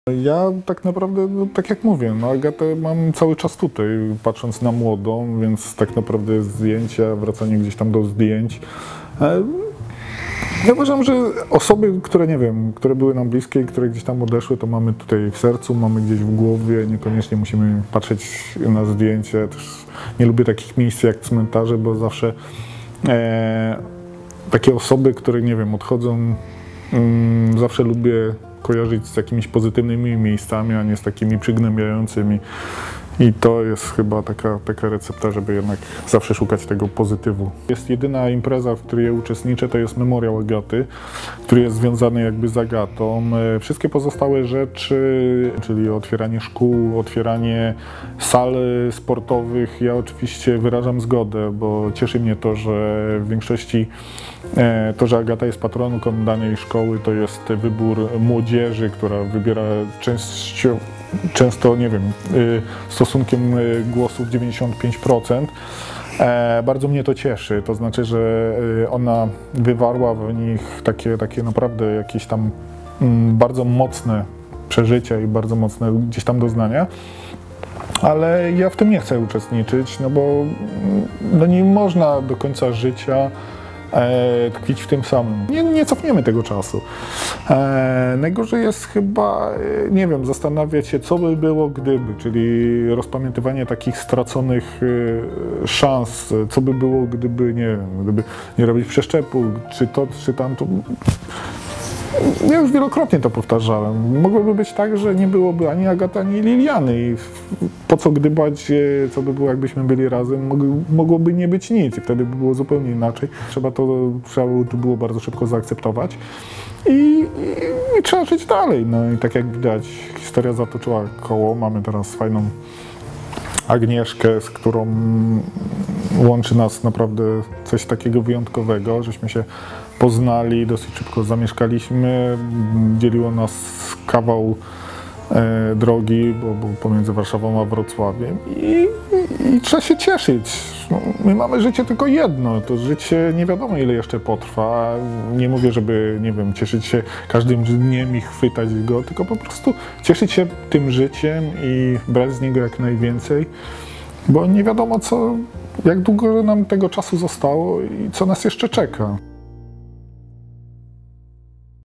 Ja tak naprawdę, no, tak jak mówię, no Agatę mam cały czas tutaj, patrząc na młodą, więc tak naprawdę zdjęcia, wracanie gdzieś tam do zdjęć. Ja uważam, że osoby, które nie wiem, które były nam bliskie i które gdzieś tam odeszły, to mamy tutaj w sercu, mamy gdzieś w głowie, niekoniecznie musimy patrzeć na zdjęcie. Też nie lubię takich miejsc jak cmentarze, bo zawsze takie osoby, które nie wiem, odchodzą, zawsze lubię kojarzyć z jakimiś pozytywnymi miejscami, a nie z takimi przygnębiającymi. I to jest chyba taka recepta, żeby jednak zawsze szukać tego pozytywu. Jest jedyna impreza, w której ja uczestniczę, to jest memoriał Agaty, który jest związany jakby z Agatą. Wszystkie pozostałe rzeczy, czyli otwieranie szkół, otwieranie sal sportowych, ja oczywiście wyrażam zgodę, bo cieszy mnie to, że w większości to, że Agata jest patronką danej szkoły, to jest wybór młodzieży, która wybiera często, nie wiem, stosunkiem głosów 95%. Bardzo mnie to cieszy, to znaczy, że ona wywarła w nich takie naprawdę jakieś tam bardzo mocne przeżycia i bardzo mocne gdzieś tam doznania. Ale ja w tym nie chcę uczestniczyć, no bo no nie można do końca życia tkwić w tym samym. Nie cofniemy tego czasu. Najgorzej jest chyba, nie wiem, zastanawiać się, co by było gdyby, czyli rozpamiętywanie takich straconych szans, co by było gdyby, nie wiem, gdyby nie robić przeszczepu, czy to, czy tamto. Ja już wielokrotnie to powtarzałem. Mogłoby być tak, że nie byłoby ani Agaty, ani Liliany i po co gdybać, co by było, jakbyśmy byli razem, mogłoby nie być nic i wtedy by było zupełnie inaczej. Trzeba to było bardzo szybko zaakceptować i trzeba żyć dalej. No i tak jak widać, historia zatoczyła koło. Mamy teraz fajną Agnieszkę, z którą łączy nas naprawdę coś takiego wyjątkowego, żeśmy się poznali, dosyć szybko zamieszkaliśmy, dzieliło nas kawał drogi, bo pomiędzy Warszawą a Wrocławiem i trzeba się cieszyć. No, my mamy życie tylko jedno, to życie nie wiadomo ile jeszcze potrwa. Nie mówię, żeby, nie wiem, cieszyć się każdym dniem i chwytać go, tylko po prostu cieszyć się tym życiem i brać z niego jak najwięcej, bo nie wiadomo jak długo nam tego czasu zostało i co nas jeszcze czeka.